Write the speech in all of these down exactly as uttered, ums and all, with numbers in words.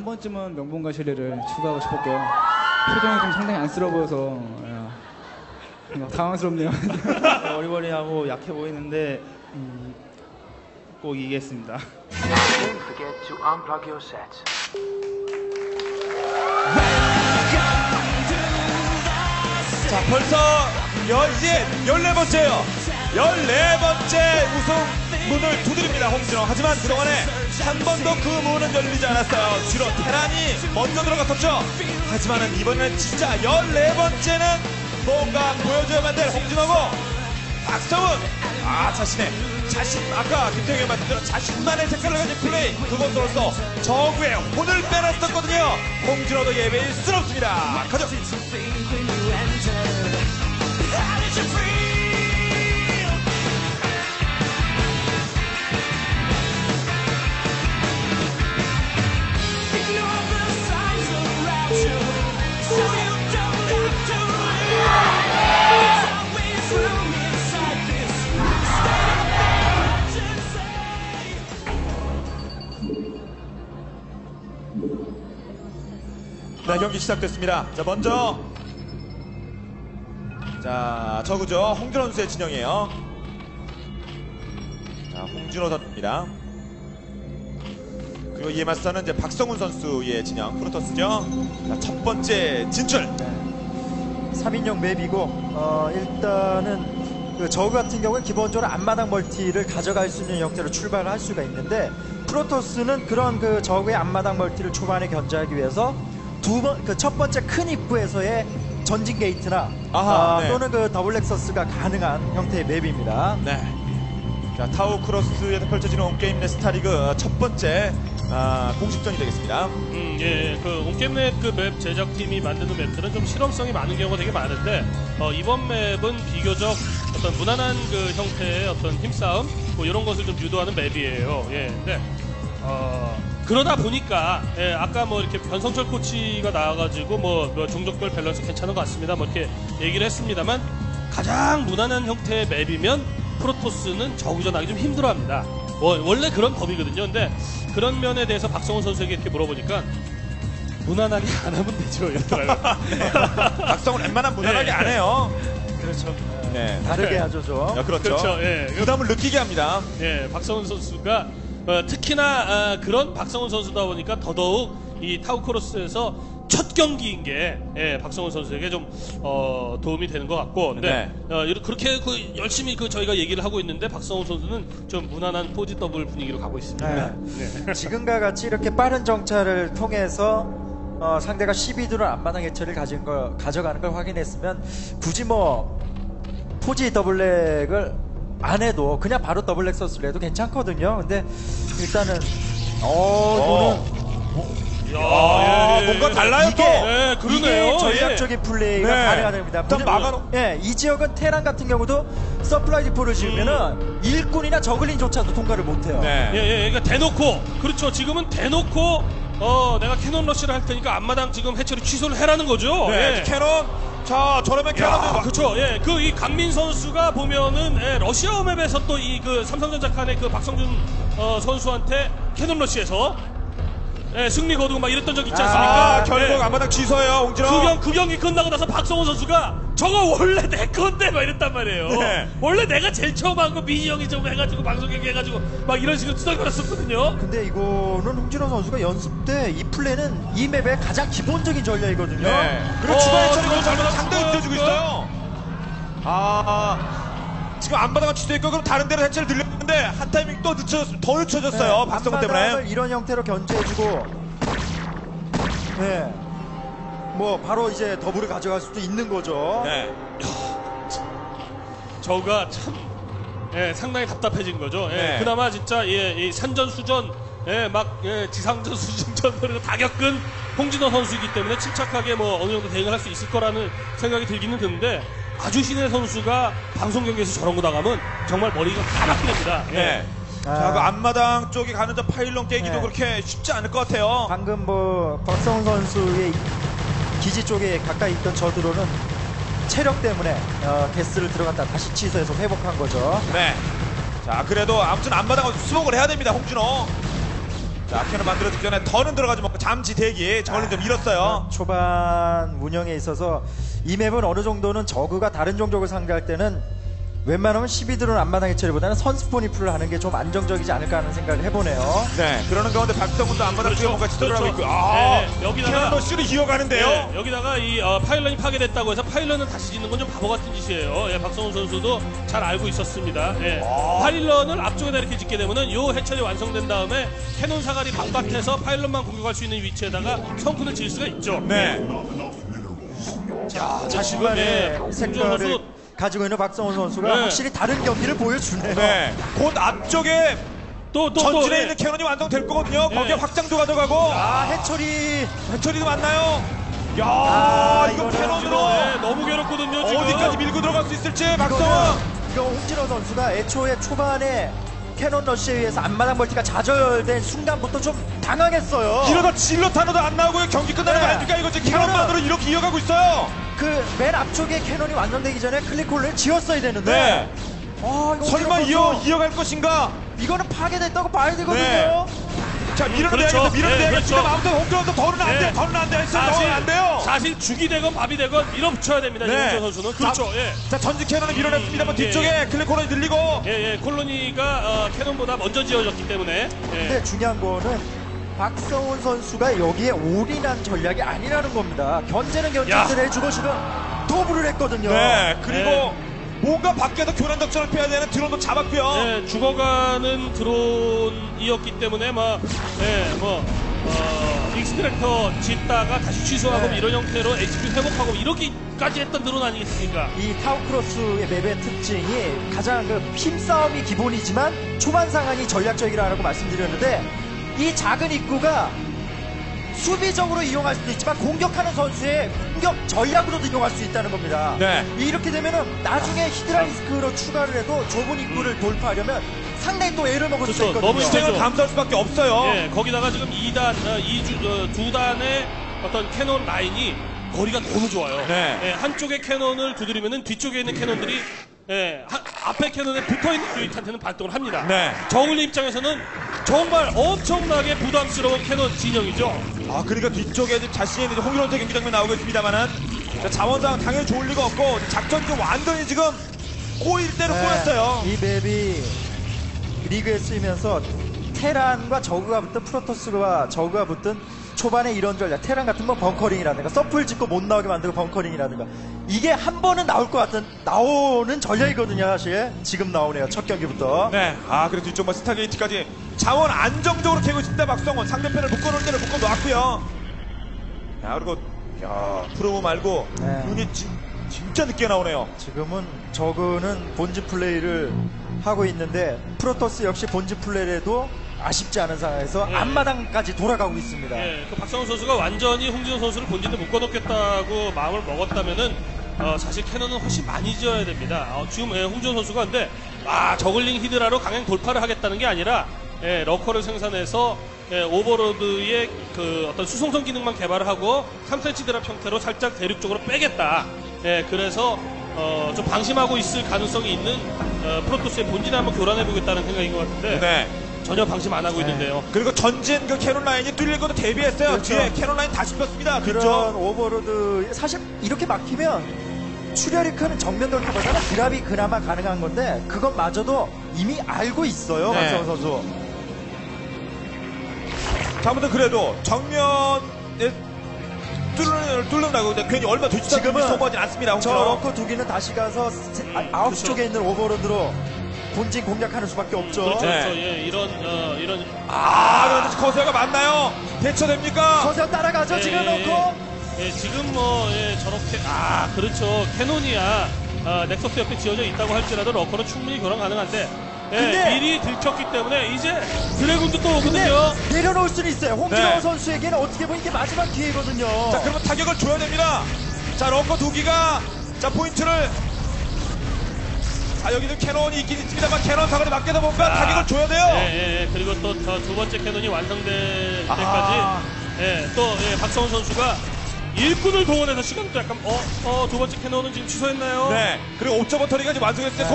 번쯤은 명분과 실리를 추가하고 싶었고요. 표정이 좀 상당히 안쓰러워 보여서 예, 당황스럽네요. 어리버리하고 약해 보이는데 음, 꼭 이기겠습니다. Don't forget to unplug your set. 자, 벌써 열, 이제 열네 번째요. 열네 번째 우승 문을 두드립니다, 홍진호. 하지만 그동안에 한 번도 그 문은 열리지 않았어요. 주로 테란이 먼저 들어갔었죠. 하지만은 이번에는 진짜 열네 번째는 뭔가 보여줘야만 될 홍진호고, 박성훈, 아, 자신의, 자신, 아까 김태형이 말씀대로 자신만의 색깔을 가진 플레이, 그것으로서 저구의 혼을 빼놨었거든요. 홍진호도 예배일 수 없습니다. 가죠. 네, 경기 시작됐습니다. 자, 먼저 자, 저그죠. 홍준호 선수의 진영이에요. 자, 홍준호 선수입니다. 그리고 이에 맞서는 이제 박성훈 선수의 진영, 프로토스죠. 자, 첫 번째 진출. 네. 삼 인용 맵이고 어, 일단은 그 저그 같은 경우는 기본적으로 앞마당 멀티를 가져갈 수 있는 형태로 출발을 할 수가 있는데, 프로토스는 그런 그 저그의 앞마당 멀티를 초반에 견제하기 위해서 두 번, 그 첫 번째 큰 입구에서의 전진 게이트나 아하, 아, 네. 또는 그 더블 렉서스가 가능한 형태의 맵입니다. 네. 자, 타우 크로스에서 펼쳐지는 온게임 내 스타리그 첫 번째 아, 공식전이 되겠습니다. 음, 예, 그 온게임넷 그 맵 제작팀이 만드는 맵들은 좀 실험성이 많은 경우가 되게 많은데, 어, 이번 맵은 비교적 어떤 무난한 그 형태의 어떤 힘싸움, 뭐 이런 것을 좀 유도하는 맵이에요. 예, 근데 어, 그러다 보니까 예, 아까 뭐 이렇게 변성철 코치가 나와가지고 뭐, 뭐 종족별 밸런스 괜찮은 것 같습니다. 뭐 이렇게 얘기를 했습니다만, 가장 무난한 형태의 맵이면 프로토스는 저구전하기 좀 힘들어합니다. 뭐, 원래 그런 법이거든요. 근데 그런 면에 대해서 박성훈 선수에게 이렇게 물어보니까 무난하게 안 하면 되죠, 이러더라고요. 네. 박성훈 웬만한 무난하게 네. 안 해요. 그렇죠. 네. 다르게 네. 하죠, 좀. 야, 그렇죠. 그렇죠. 예. 부담을 느끼게 합니다. 예, 박성훈 선수가 어, 특히나 아, 그런 박성훈 선수다 보니까 더더욱 이 타우크로스에서 첫 경기인 게 예, 박성훈 선수에게 좀 어, 도움이 되는 것 같고, 근데 네. 어, 이렇게 그렇게 그 열심히 그 저희가 얘기를 하고 있는데 박성훈 선수는 좀 무난한 포지 더블 분위기로 가고 있습니다. 네. 네. 지금과 같이 이렇게 빠른 정찰을 통해서 어, 상대가 십이 드론 앞마당 해처리를 가진 걸, 가져가는 걸 확인했으면 굳이 뭐 포지 더블렉을 안 해도 그냥 바로 더블렉 서스를 해도 괜찮거든요. 근데 일단은 어 이거는 아, 예, 예, 뭔가 예. 달라요, 이게, 또. 네, 그러네요. 이게 전략적인 플레이가 네. 가능합니다. 일단 막아놓- 예, 이 지역은 테란 같은 경우도 서플라이 디포를 지으면은 음. 일꾼이나 저글링조차도 통과를 못해요. 네. 예, 예, 그러니까 대놓고, 그렇죠. 지금은 대놓고, 어, 내가 캐논 러시를 할 테니까 앞마당 지금 해처리 취소를 해라는 거죠. 네. 예. 캐논. 자, 저러면 야, 캐논도 그렇죠. 예, 그 이 강민 선수가 보면은 예, 러시아 맵에서 또 이 그 삼성전자 칸의 그 박성준 어, 선수한테 캐논 러시에서 예, 승리 거두고 막 이랬던 적 있지 않습니까? 아, 결국 예. 앞마당 취소해요, 홍진호. 그, 경, 그 경기 끝나고 나서 박성훈 선수가 저거 원래 내 건데 막 이랬단 말이에요. 네. 원래 내가 제일 처음 한 거 민희 형이 좀 해가지고 방송 경기 해가지고 막 이런 식으로 투덜거렸었거든요. 근데 이거는 홍진호 선수가 연습 때 이 플레이는 이 맵의 가장 기본적인 전략이거든요. 네. 그리고 어, 추가 해처리도 지금 잘못 잘못 상당히 봤어요, 늦어주고 지금. 있어요. 아, 지금 앞마당은 취소했고, 그럼 다른 데로 해처리 늘렸는데, 한 타이밍 또 늦춰졌, 더 늦춰졌어요. 네, 박성훈 앞마당을 때문에. 이런 형태로 견제해주고, 네, 뭐 바로 이제 더블을 가져갈 수도 있는 거죠. 네. 저가 참 예, 상당히 답답해진 거죠. 예, 네. 그나마 진짜 예, 이 산전수전, 예, 막 예, 지상전, 수중전 그리고 다 겪은 홍진호 선수이기 때문에 침착하게 뭐 어느 정도 대응을 할 수 있을 거라는 생각이 들기는 드는데, 아주 신의 선수가 방송 경기에서 저런 거 나가면 정말 머리가 까맣게 됩니다. 예. 네. 아. 자, 그 앞마당 쪽에 가는 저 파일론 깨기도 네. 그렇게 쉽지 않을 것 같아요. 방금 뭐 박성훈 선수의 기지 쪽에 가까이 있던 저드로는 체력 때문에 어, 게스를 들어갔다 다시 취소해서 회복한 거죠. 네. 자, 그래도 아무튼 앞마당은 수복을 해야 됩니다, 홍진호. 자, 캐논 만들어지기 전에 더는 들어가지 못하고 잠시 대기. 저는 좀 잃었어요. 초반 운영에 있어서 이 맵은 어느 정도는 저그가 다른 종족을 상대할 때는 웬만하면 십이 드론 앞마당의 처리보다는 선스포니프를 하는 게 좀 안정적이지 않을까 하는 생각을 해보네요. 네, 그러는 가운데 박성훈도 안마당 쪽에 그렇죠. 뭔가 시도를 하고 그렇죠. 있고. 아, 네, 네. 여기다가- 캐논 러쉬를 이어가는데요. 네, 여기다가 이 어, 파일런이 파괴됐다고 해서 파일런은 다시 짓는 건 좀 바보 같은 짓이에요. 예, 박성훈 선수도 잘 알고 있었습니다. 예, 아. 파일런을 앞쪽에다 이렇게 짓게 되면은 요 해철이 완성된 다음에 캐논 사거리 바깥에서 파일런만 공격할 수 있는 위치에다가 성큰을 지을 수가 있죠. 네. 자신만의 예, 홍준호 색깔을 선수 가지고 있는 박성훈 선수가 네. 확실히 다른 경기를 보여주네요. 네. 곧 앞쪽에 또 또 전진에 또 있는 캐논이 완성될 거거든요. 거기에 네. 확장도 가져가고. 아, 해철이 해처리도 맞나요? 야, 아, 이거 이거는 캐논으로 네, 너무 괴롭거든요. 지금. 어디까지 밀고 들어갈 수 있을지 박성훈. 이거는 이거 홍진호 선수가 애초에 초반에 캐논 러시에 의해서 앞마당 멀티가 좌절된 순간부터 좀 당황했어요. 이러다 질러 타너도 안 나오고요. 경기 끝나는 거 네. 아닙니까? 이거 지금 이거는- 캐논만으로 이렇게 이어가고 있어요. 그 맨 앞쪽에 캐논이 완성되기 전에 클릭홀을 지었어야 되는데 네. 아, 이거 설마 홍진호 이어 선수, 이어갈 것인가? 이거는 파괴됐다고 봐야 되거든요. 네. 자, 밀어내야겠어. 그렇죠. 밀어내야겠어. 네, 아무튼 홍준호도 더는 안 네. 돼. 더는 안 돼. 했어요. 더는 안 돼요. 사실 죽이 되건 밥이 되건 밀어붙여야 됩니다. 네. 이용철 선수는. 그렇죠. 자, 예. 자, 전진 캐논을 밀어냈습니다만 음, 뒤쪽에 예, 클리코너이 늘리고. 예, 예, 콜로니가 어, 캐논보다 먼저 지어졌기 때문에. 예. 근데 중요한 거는 박성훈 선수가 여기에 올인한 전략이 아니라는 겁니다. 견제는 견제를 해주고 지금 더블을 했거든요. 네. 그리고 네. 뭔가 밖에서 교란 덕전을 펴야 되는 드론도 잡았고요. 예, 죽어가는 드론이었기 때문에 막, 예, 뭐, 어, 익스트랙터 짓다가 다시 취소하고 네. 이런 형태로 에이치피 회복하고 이렇게까지 했던 드론 아니겠습니까? 이 타우크로스의 맵의 특징이 가장 그 힘싸움이 기본이지만 초반 상황이 전략적이라고 말씀드렸는데 이 작은 입구가 수비적으로 이용할 수도 있지만 공격하는 선수의 공격 전략으로도 이용할 수 있다는 겁니다. 네. 이렇게 되면은 나중에 히드라리스크로 추가를 해도 좁은 입구를 돌파하려면 상당히 또 애를 먹을 수 그렇죠. 있거든요. 너무 시행을 그렇죠. 감수할 수밖에 없어요. 예, 거기다가 지금 이 단, 어, 이 주, 어, 두 단의 어떤 캐논 라인이 거리가 너무 좋아요. 네. 예, 한쪽에 캐논을 두드리면은 뒤쪽에 있는 캐논들이 예, 하- 앞에 캐논에 붙어있는 유닛한테는 발동을 합니다. 네. 정글 입장에서는 정말 엄청나게 부담스러운 캐논 진영이죠. 아, 그러니까 뒤쪽에 지금 자신의 이제 홍준호의 경기 장면 나오고 있습니다만은 자, 자원상 당연히 좋을 리가 없고 작전이 지금 완전히 지금 꼬일 대로 네, 꼬였어요. 이 맵이 리그에 쓰이면서 테란과 저그가 붙든 프로토스와 저그가 붙든 초반에 이런 전략, 테란 같은 뭐 벙커링이라든가 서플 짓고 못 나오게 만들고 벙커링이라든가 이게 한 번은 나올 것 같은 나오는 전략이거든요. 사실 지금 나오네요. 첫 경기부터. 네. 아, 그래서 뒤쪽 뭐 스타게이트까지 자원 안정적으로 캐고 있습니다. 박성원 상대편을 묶어놓을 때는 묶어놓았고요. 야, 그리고 야, 프로모 말고 네. 눈이 진, 진짜 늦게 나오네요. 지금은 저그는 본진 플레이를 하고 있는데 프로토스 역시 본진 플레이를 해도 아쉽지 않은 상황에서 예. 앞마당까지 돌아가고 있습니다. 예, 그 박성훈 선수가 완전히 홍진호 선수를 본진에 묶어놓겠다고 마음을 먹었다면은 어, 사실 캐논은 훨씬 많이 지어야 됩니다. 어, 지금 예, 홍진호 선수가 근데 아 저글링 히드라로 강행 돌파를 하겠다는 게 아니라 예, 러커를 생산해서 예, 오버로드의 그 어떤 수송선 기능만 개발을 하고 삼 센치 드랍 형태로 살짝 대륙 쪽으로 빼겠다. 예, 그래서 어, 좀 방심하고 있을 가능성이 있는 어, 프로토스의 본진을 한번 교란해보겠다는 생각인 것 같은데 네. 전혀 방심 안 하고 있는데요. 그리고 전진 그 캐논 라인이 뚫릴 것도 대비했어요. 그렇죠. 뒤에 캐논 라인 다시 폈습니다. 그런 그렇죠. 오버로드 사실 이렇게 막히면 출혈리크는 정면 돌파보다는 드랍이 그나마 가능한 건데 그것마저도 이미 알고 있어요. 네. 박성훈 선수. 자, 아무튼 그래도 정면에 뚫는, 뚫는다고 근데 괜히 얼마 되지도 않고 지금은 소모하진 않습니다. 저 홍준호. 러커 두 개는 다시 가서 세- 아, 아홉 시 그렇죠. 쪽에 있는 오버로드로 본진 공략하는 수밖에 없죠. 그렇죠, 네. 그렇죠. 예, 이런 어, 이런 아, 그런데 커세어가 맞나요? 대처됩니까? 거기서 따라가죠. 예, 지금 예, 넣고 예, 지금 뭐 예, 저렇게 아 그렇죠. 캐논이야 아, 넥서스 옆에 지어져 있다고 할지라도 러커는 충분히 교란 가능한데 예, 근데- 미리 들켰기 때문에 이제 드래곤도 또 근데 오거든요. 내려놓을 수는 있어요. 홍진호 네. 선수에게는 어떻게 보면 이게 마지막 기회거든요. 자, 그러면 타격을 줘야 됩니다. 자, 러커 두 기가 자, 포인트를 자, 여기는 캐논이 있긴 있습니다만 캐논 사거리 맞게다 보니까 타격을 줘야 돼요. 예, 예, 예. 그리고 또 두 번째 캐논이 완성될 때까지 아. 예, 또 예, 박성훈 선수가 일꾼을 동원해서 시간도 약간 어, 어, 두 번째 캐논은 지금 취소했나요? 네. 그리고 옵저버터리가 이제 완성했을 때 네. 곧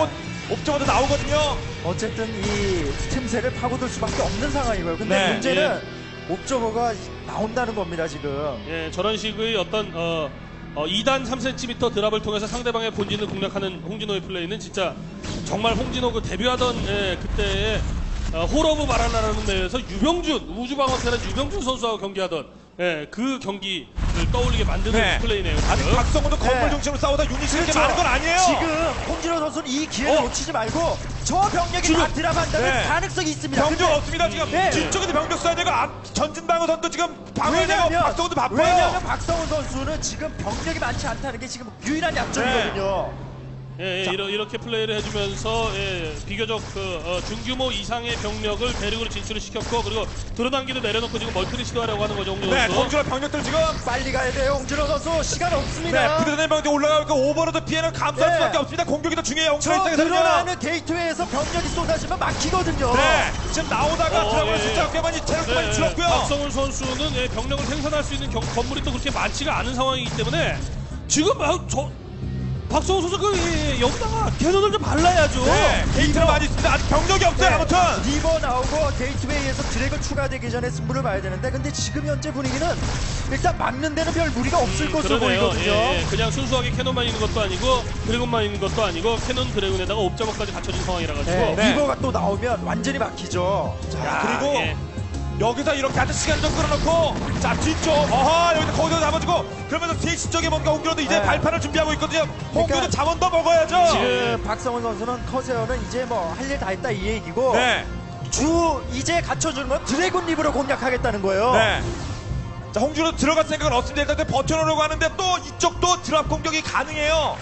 옵저버도 나오거든요. 어쨌든 이 틈새를 파고들 수밖에 없는 상황이고요. 근데 네. 문제는 옵저버가 나온다는 겁니다 지금. 예, 저런 식의 어떤 어, 어, 이 단 삼 센티미터 드랍을 통해서 상대방의 본진을 공략하는 홍진호의 플레이는 진짜 정말 홍진호 그 데뷔하던 예, 그때의 어, 홀오브 바라나라는 맵에서 유병준 우주방어태는 유병준 선수하고 경기하던 예, 그 경기를 떠올리게 만드는 네. 플레이네요. 아직 지금. 박성호도 건물 네. 중심으로 싸우다 유닛이 이렇게 그렇죠. 많은 건 아니에요. 지금 홍진호 선수는 이 기회를 어? 놓치지 말고 저 병력이 지금- 다 드랍한다는 네. 가능성이 있습니다. 병력 근데 없습니다. 지금 네. 뒤쪽에도 병력 써야 되고 앞 전진 방어선도 지금 방어해야 되고 왜냐면 박성호도 바빠요. 왜냐면 박성훈 선수는 지금 병력이 많지 않다는 게 지금 유일한 약점이거든요. 예, 예, 이러, 이렇게 플레이를 해주면서 예, 비교적 그 어, 중규모 이상의 병력을 대륙으로 진출을 시켰고 그리고 드러난기도 내려놓고 지금 멀티를 시도하려고 하는 거죠. 홍진호 네, 선수. 홍준호 병력들 지금 빨리 가야 돼요, 홍진호 선수. 시간 없습니다. 네, 부대된 병력이 올라가고 오버로드 피해는 감수할 네. 수밖에 없습니다. 공격이 더 중요해요. 홍준호 저 입장에서는요. 늘어나는 게이트웨이에서 병력이 쏟아지면 막히거든요. 네, 지금 나오다가 어, 들어가면 예, 진짜 예. 꽤 많이 체력도 많이 네, 줄었고요. 박성훈 선수는 예, 병력을 생산할 수 있는 경- 건물이 또 그렇게 많지가 않은 상황이기 때문에 지금 아, 저 박성훈 선수 그 예, 여기다가 캐논을 좀 발라야죠. 네, 게이트는 많이 있습니다. 아직 병력이 없어요. 네. 아무튼. 리버 나오고 게이트웨이에서 드래그 추가되기 전에 승부를 봐야 되는데 근데 지금 현재 분위기는 일단 막는 데는 별 무리가 없을 것으로 그러네요. 보이거든요. 예, 예. 그냥 순수하게 캐논만 있는 것도 아니고 드래곤만 있는 것도 아니고 캐논 드래곤에다가 옵저버까지 갖춰진 상황이라 가지고 네, 네. 리버가 또 나오면 완전히 막히죠. 자, 그리고 예. 여기서 이렇게 아주 시간 좀 끌어놓고 자 뒤쪽 어하 여기서 거기서 잡아주고 그러면서 셋시 쪽에 뭔가 홍규로도 이제 네. 발판을 준비하고 있거든요. 홍규도 그러니까 자원 더 먹어야죠. 지금 박성훈 선수는 커세어는 이제 뭐 할 일 다 했다 이 얘기고 네, 주 이제 갖춰주는 건 드래곤 리브로 공략하겠다는 거예요. 네. 자 홍준호 들어갈 생각은 없습니다. 일단 버텨놓으려고 하는데 또 이쪽도 드랍 공격이 가능해요.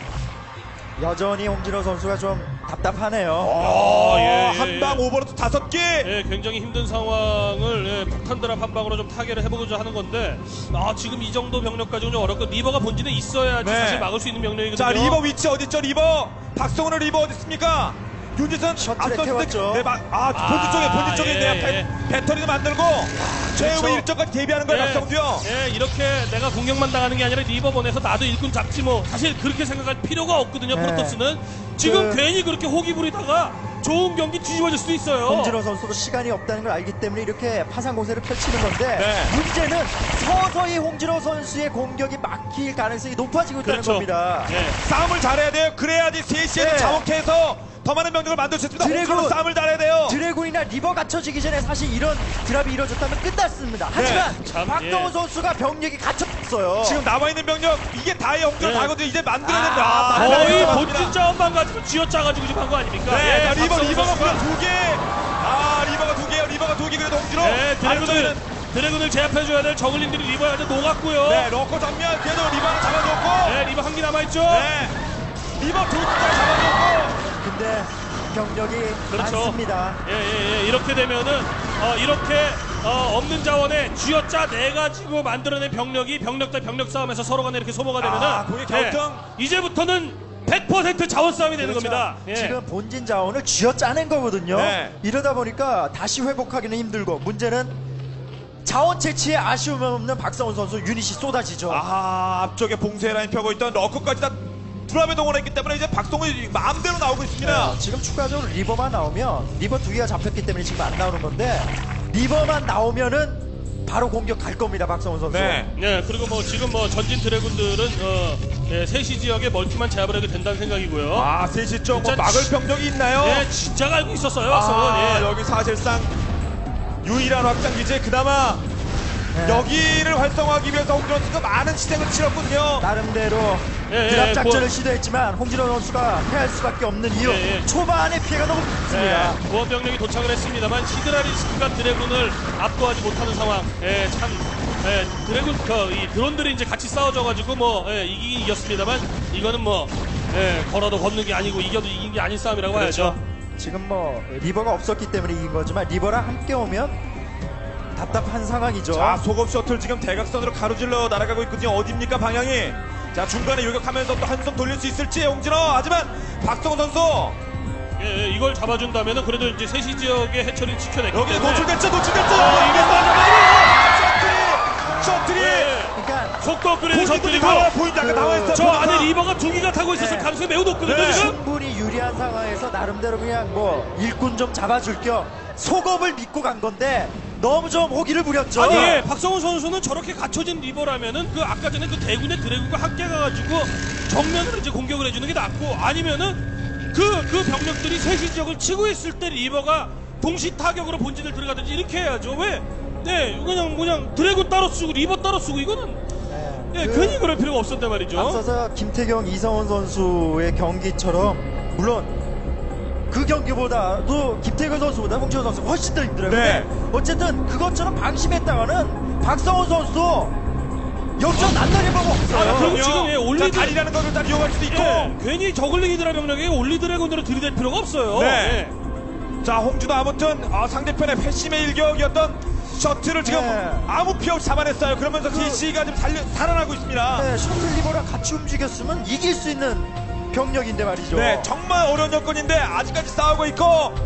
여전히 홍진호 선수가 좀 답답하네요. 어, 예, 예, 한방 예. 오버로드 다섯 개. 예, 굉장히 힘든 상황을 예, 폭탄 드랍 한 방으로 좀 타개를 해보고자 하는 건데 아 지금 이 정도 병력 가지고는 좀 어렵고 리버가 본진에 있어야지 네. 사실 막을 수 있는 병력이거든요. 자 리버 위치 어디 있죠? 리버 박성훈의 리버 어디 있습니까? 유닛은 셔틀에 앞섰을 태웠죠. 때, 네, 마- 아 본진 쪽에 본진 쪽에 예, 있네요. 예. 배, 배터리도 만들고 최후의 그렇죠. 일정까지 대비하는 거예요. 박성훈도요. 예, 이렇게 내가 공격만 당하는 게 아니라 리버 보내서 나도 일꾼 잡지 뭐 사실 그렇게 생각할 필요가 없거든요. 네. 프로토스는 지금 그- 괜히 그렇게 호기 부리다가 좋은 경기 뒤집어질 수도 있어요. 홍진호 선수도 시간이 없다는 걸 알기 때문에 이렇게 파상 공세를 펼치는 건데 네. 문제는 서서히 홍진호 선수의 공격이 막힐 가능성이 높아지고 있다는 그렇죠. 겁니다. 예. 싸움을 잘해야 돼요. 그래야지 셋시에도 네. 자원케해서 더 많은 병력을 만들 수 있습니다. 드래곤. 홍준호 싸움을 잘해야 돼요. 드래곤이나 리버 갖춰지기 전에 사실 이런 드랍이 이루어졌다면 끝났습니다. 하지만 참, 박동원 예. 선수가 병력이 갖춰졌어요. 지금 나와 있는 병력 이게 다예요. 홍준호 네. 다거든요. 이제 만들어야 된다. 아, 아, 거의 맞습니다. 본진 자원만 가지고 쥐어짜가지고 지금 한 거 아닙니까? 네, 예, 자, 리버 박성훈 리버가 선수가 무려 두 개. 아 리버가 두 개요. 리버가 두 개. 그래도 홍준호. 네, 드래곤을 안쪽에는 드래곤을 제압해줘야 될 저글링들이 리버에 아주 녹았고요. 네, 러커 전면 그래도 리버는 잡아줬고. 네, 리버 한 개 남아있죠. 네. 리버 두 개 잡아줬고. 근데 병력이 그렇죠. 많습니다. 예, 예, 예. 이렇게 되면은 어, 이렇게 어, 없는 자원에 쥐어짜 내 가지고 만들어낸 병력이 병력 대 병력 싸움에서 서로 간에 이렇게 소모가 되면은 아, 공의 결정. 예, 이제부터는 백 퍼센트 자원 싸움이 되는 그렇죠. 겁니다. 예. 지금 본진 자원을 쥐어짜낸 거거든요. 네. 이러다 보니까 다시 회복하기는 힘들고 문제는 자원 채취에 아쉬움 없는 박성훈 선수 유닛이 쏟아지죠. 아 앞쪽에 봉쇄 라인 펴고 있던 러커까지 다 드랍에 동원했기 때문에 이제 박성훈이 마음대로 나오고 있습니다. 네, 지금 추가적으로 리버만 나오면 리버 두 개가 잡혔기 때문에 지금 안 나오는 건데 리버만 나오면은 바로 공격 갈 겁니다. 박성훈 선수. 네. 네, 그리고 뭐 지금 뭐 전진 드래곤들은 어, 예, 세시 지역에 멀티만 제압을 해도 된다는 생각이고요. 아 셋이 쪽뭐 진짜 막을 지- 병력이 있나요? 예, 진짜 알고 있었어요, 박성훈. 아, 예. 여기 사실상 유일한 확장 기지 그나마 네. 여기를 활성화하기 위해서 홍준호 선수가 많은 희생을 치렀거든요. 나름대로 예, 예, 드랍 작전을 뭐- 시도했지만 홍진호 선수가 패할 수밖에 없는 이유 예, 예. 초반에 피해가 너무 컸습니다. 네, 보안 병력이 도착을 했습니다만 히드라리스크가 드래곤을 압도하지 못하는 상황. 예, 참 예, 드래곤 그, 이 드론들이 이제 같이 싸워져가지고 뭐 예, 이기긴 이겼습니다만 이거는 뭐 예, 걸어도 걷는 게 아니고 이겨도 이긴 게 아닌 싸움이라고 그렇죠. 봐야죠. 지금 뭐 리버가 없었기 때문에 이긴 거지만 리버랑 함께 오면 답답한 상황이죠. 자 소급 셔틀 지금 대각선으로 가로질러 날아가고 있거든요. 어딥니까 방향이? 자 중간에 요격하면서 또 한숨 돌릴 수 있을지 홍진호. 하지만 박성훈 선수 예, 예, 이걸 잡아준다면은 그래도 이제 세시 지역의 해처리를 지켜냈기 여기 때문에 노출됐죠, 노출됐죠. 아, 이게 이게 맞아, 셔틀이, 셔틀이. 예, 그러니까 속 속도 업그레이드 본진들이 적들이고 다 보인다. 아까 나와 있어. 저 안에 리버가 두 기가 타고 있어서 네. 가능성이 매우 높거든요 네. 지금. 충분히 유리한 상황에서 나름대로 그냥 뭐 일꾼 좀 잡아줄 겸 속업을 믿고 간 건데 너무 좀 호기를 부렸죠. 아니 예, 박성훈 선수는 저렇게 갖춰진 리버라면은 그 아까 전에 그 대군의 드래곤과 함께 가가지고 정면으로 이제 공격을 해주는 게 낫고 아니면은 그 그 병력들이 세시 지역을 치고 있을 때 리버가 동시 타격으로 본진을 들어가든지 이렇게 해야죠. 왜? 네 그냥 그냥 드래곤 따로 쓰고 리버 따로 쓰고 이거는 예, 그- 괜히 그럴 필요가 없었단 말이죠. 앞서서 김태경, 이성훈 선수의 경기처럼 물론 그 경기보다도 김태경 선수보다 홍지호 선수가 훨씬 더 힘들어요. 네. 근데 어쨌든 그것처럼 방심했다가는 박성훈 선수도 역전 난다리 보고 없어요. 아, 그리고 그럼요. 지금 예, 올리드 자, 다리라는 거를 다 이용할 수도 있고. 예, 괜히 저글링 이드라 병력에 올리드래곤으로 들이댈 필요가 없어요. 네. 예. 자, 홍준호 아무튼 아, 상대편의 패심의 일격이었던 셔틀을 지금 네. 아무 피해 없이 잡아냈어요. 그러면서 그- 디씨가 지금 살려, 살아나고 있습니다. 네, 셔틀 리버랑 같이 움직였으면 이길 수 있는 병력인데 말이죠. 네, 정말 어려운 여건인데 아직까지 싸우고 있고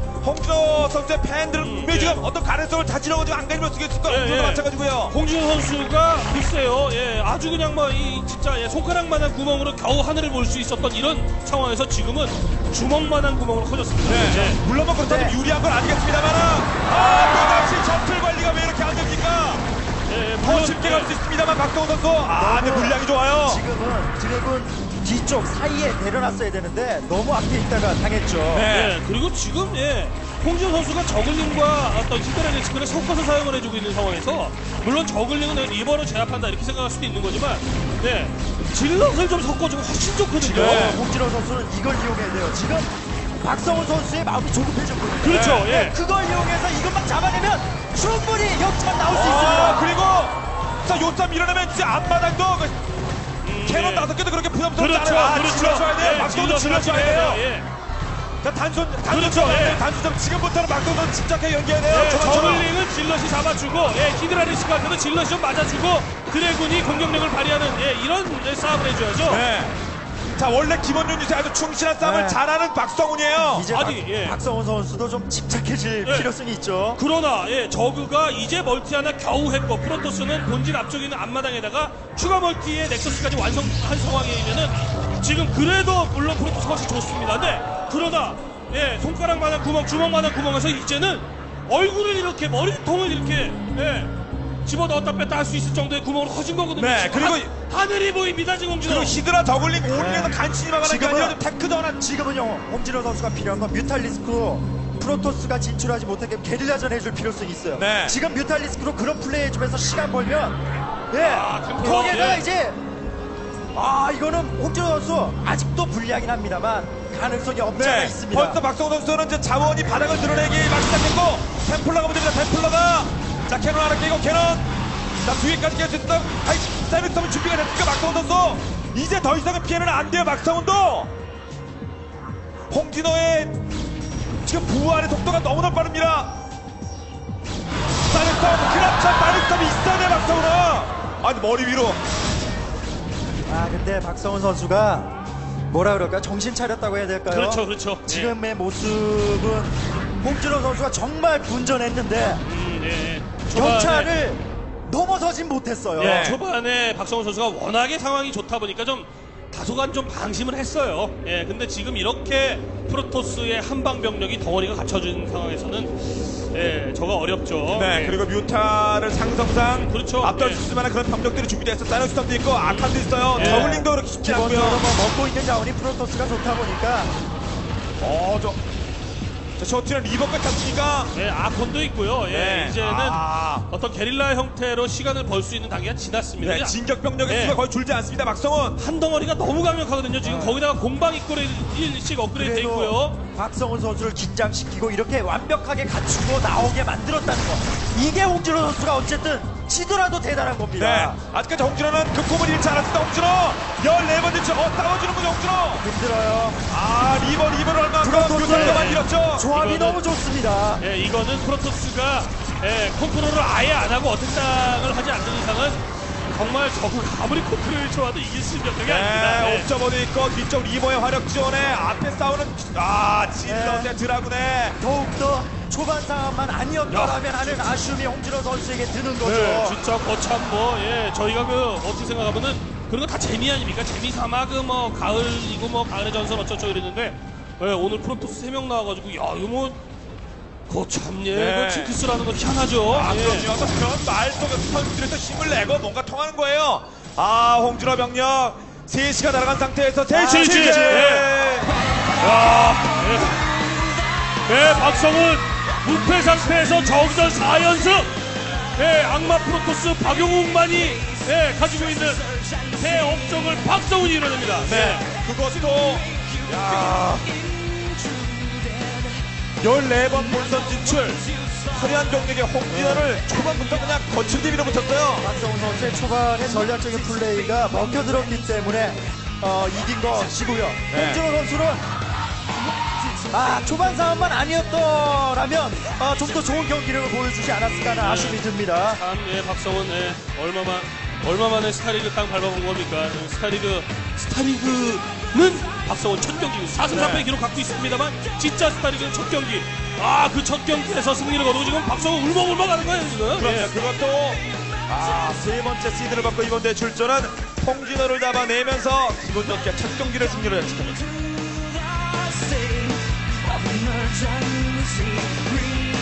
홍준호 선수의 팬들은 분명히 예. 지금 어떤 가능성을 다지려고 지금 안간힘을 쓰고 있을 거예요. 예, 홍준호도 예. 마찬가지고요. 홍진호 선수가 글쎄요, 예, 아주 그냥 뭐 이 진짜 예, 손가락만한 구멍으로 겨우 하늘을 볼 수 있었던 이런 상황에서 지금은 주먹만한 구멍으로 커졌습니다. 네, 예. 물론 뭐 그렇다면 네. 유리한 건 아니겠습니다만 아, 또다시 셔틀 관리가 왜 이렇게 안 됩니까? 예, 더 물론, 쉽게 예, 갈 수 있습니다만 박동호 선수 아, 근데 물량이 좋아요. 지금은 드래곤 뒤쪽 사이에 내려놨어야 되는데 너무 앞에 있다가 당했죠. 네. 예, 그리고 지금 예, 홍진호 선수가 저글링과 어떤 히드라 레스크를 섞어서 사용을 해주고 있는 상황에서 물론 저글링은 리버로 제압한다 이렇게 생각할 수도 있는 거지만 예, 질럿을 좀 섞어주면 훨씬 좋거든요. 지금 홍진호 선수는 이걸 이용해야 돼요. 지금 박성훈 선수의 마음이 조급해졌거든요. 그렇죠, 예. 그걸 이용해서 이것만 잡아내면 충분히 역전 나올 수 아, 있습니다. 그리고 자 요점 밀어내면 진짜 앞마당도 그 캐논 예. 다섯 개도 그렇게 부담스럽지 그렇죠, 않아요. 아, 그렇죠. 질러줘야 돼요. 예, 박동호도 질럿을 질러줘야 돼요. 예. 자 단순 단순 그렇죠, 예. 단순 지금부터는 박동호 선수 침착하게 연기해야 돼요. 예, 저처럼. 저글링은 질럿이 잡아주고 예, 히드라 리스크한테는 질럿이 좀 맞아주고 드래곤이 공격력을 발휘하는 예, 이런 예, 싸움을 해줘야죠. 네. 자 원래 기본 유닛에 아주 충실한 싸움을 네. 잘하는 박성훈이에요. 이제 아니, 박, 예. 박성훈 선수도 좀 침착해질 예. 필요성이 있죠. 그러나 예, 저그가 이제 멀티 하나 겨우 했고 프로토스는 본진 앞쪽에 있는 앞마당에다가 추가 멀티의 넥서스까지 완성한 상황이면은 지금 그래도 물론 프로토스 훨씬 좋습니다. 근데 그러나 예, 손가락만한 구멍, 주먹만한 구멍에서 이제는 얼굴을 이렇게 머리통을 이렇게 예, 집어넣었다 뺐다 할 수 있을 정도의 구멍으로 커진 거거든요. 네, 지금 그리고 하, 하늘이 보입니다 지금 홍진호. 그리고 히드라 저글링 올인해서 네. 간신히 막아내는 게 아니라 좀 테크도 하나 지금은요, 홍진호 선수가 필요한 건 뮤탈리스크로 프로토스가 진출하지 못하게 게릴라전 해줄 필요성이 있어요. 네. 지금 뮤탈리스크로 그런 플레이 해주면서 시간 벌면, 예, 아, 템포, 거기에다가 예. 이제, 아, 이거는 홍진호 선수 아직도 불리하긴 합니다만 가능성이 없지 않아 네. 있습니다. 벌써 박성훈 선수는 이제 자원이 바닥을 드러내기 막 시작했고 템플러가 문제입니다. 템플러가 자 캐논 하나 깨고 캐논 자 뒤에까지 깰 수 있어. 아이 사이버스톰 준비가 됐으니까 박성훈 선수 이제 더 이상은 피해는 안 돼요. 박성훈도 홍진호의 지금 부활의 속도가 너무나 빠릅니다. 사이버스톰 그렇죠. 사이버스톰이 있어야 돼 박성훈은. 아니 머리 위로 아, 근데 박성훈 선수가 뭐라 그럴까? 정신 차렸다고 해야 될까요? 그렇죠, 그렇죠. 지금의 모습은 홍진호 선수가 정말 분전했는데 음, 예. 초반에- 경차를 넘어서진 못했어요. 예, 초반에 박성훈 선수가 워낙에 상황이 좋다 보니까 좀 다소간 좀 방심을 했어요. 예, 근데 지금 이렇게 프로토스의 한방 병력이 덩어리가 갖춰진 상황에서는 예, 저가 어렵죠. 네, 예. 그리고 뮤타를 상성상 그렇죠. 앞설 네. 수 있을 만한 그런 병력들이 준비되어 있어요. 사이버스톰도 있고 아칸도 있어요. 네. 저글링도 그렇게 쉽지 기본적으로 않고요. 뭐 먹고 있는 자원이 프로토스가 좋다 보니까 어, 저, 저 셔틀은 리버까지 탔으니까. 예, 아콘도 있고요. 예, 네. 이제는 아. 어떤 게릴라 형태로 시간을 벌 수 있는 단계가 지났습니다. 네, 진격 병력의 네. 수가 거의 줄지 않습니다. 박성훈. 한 덩어리가 너무 강력하거든요. 지금 거기다가 공방 입구레일씩 업그레이드 돼 그래도 있고요. 박성훈 선수를 긴장시키고 이렇게 완벽하게 갖추고 나오게 만들었다는 거, 이게 홍진호 선수가 어쨌든 지더라도 대단한 네. 겁니다. 아직까지 홍준호는 그 꿈을 잃지 않았습니다. 홍준호. 열네 번째 쳐. 어, 싸워주는군요, 홍준호. 힘들어요. 아, 리버, 리버를 얼마나 프로토스의 뮤타가 만들었죠. 조합이 이거는- 너무 좋습니다. 예, 이거는 프로토스가 예, 컨트롤을 아예 안 하고 어택 당을 하지 않는 이상은 정말 저그가 아무리 컨트롤을 좋아도 이길 수 있는 병력이 아닙니다. 네, 예. 옵저버도 있고 뒤쪽 리버의 화력 지원에 앞에 싸우는 아 질럿의 네. 드라군의 더욱더 초반 상황만 아니었더라면 하는 아쉬움이 홍진호 선수에게 드는 거죠. 네, 진짜 거참 뭐, 예, 저희가 그, 어떻게 생각하면은, 그런 거 다 재미 아닙니까? 재미삼아, 그 뭐, 가을이고 뭐, 가을의 전선 어쩌죠 이랬는데, 예, 오늘 프로토스 세 명 나와가지고, 야, 이거 뭐, 거참, 예, 네. 그 징크스라는 건 희한하죠. 아, 예. 그럼요. 또 그런 말속에 선수들에서 힘을 내고 뭔가 통하는 거예요. 아, 홍준호 병력 세 시가 날아간 상태에서 세 시. 칠지. 예. 야, 예. 예, 박성훈, 무패 상태에서 정전 사 연승! 예, 악마 프로토스 박용욱만이, 예, 가지고 있는 새 업적을 박성훈이 이뤄냅니다. 네. 그것도, 야 열네 번 본선 진출. 화려한 경력의 홍진호를 초반부터 그냥 거칠게 밀어붙였어요. 박성훈 선수의 초반의 전략적인 플레이가 먹혀들었기 때문에 어, 이긴 것이고요. 네. 홍진호 선수는 아 초반 상황만 아니었더라면 아, 좀 더 좋은 경기력을 보여주지 않았을까 하는 아쉬움이 듭니다. 참, 예, 박성훈, 예, 얼마만, 얼마만에 스타리그 땅 밟아본 겁니까? 스타리그, 스타리그는 박성훈 첫 경기, 사 승 삼 패 네. 기록 갖고 있습니다만, 진짜 스타리그는 첫 경기. 아, 그 첫 경기에서 승리를 거두고 지금 박성훈 울먹울먹 하는 거예요, 지금. 그럼요. 예. 그것도 아, 세 번째 시드를 받고 이번 대회 출전한 홍진호를 잡아내면서 기본 경기와 첫 경기를 승리로 약속합니다. emergency.